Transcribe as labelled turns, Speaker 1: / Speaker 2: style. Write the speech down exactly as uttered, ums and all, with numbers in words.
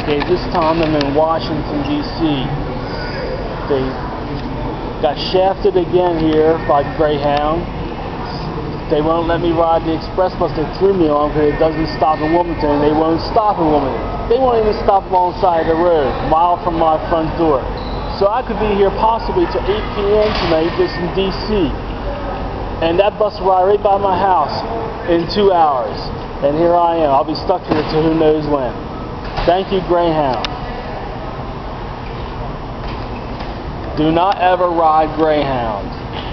Speaker 1: Okay, this time I'm in Washington, D C They got shafted again here by Greyhound. They won't let me ride the express bus they threw me on because it doesn't stop in Wilmington. They won't stop in Wilmington. They won't even stop alongside the road, a mile from my front door. So I could be here possibly till eight P M tonight, this in D C And that bus will ride right by my house in two hours. And here I am. I'll be stuck here till who knows when. Thank you, Greyhound. Do not ever ride Greyhound.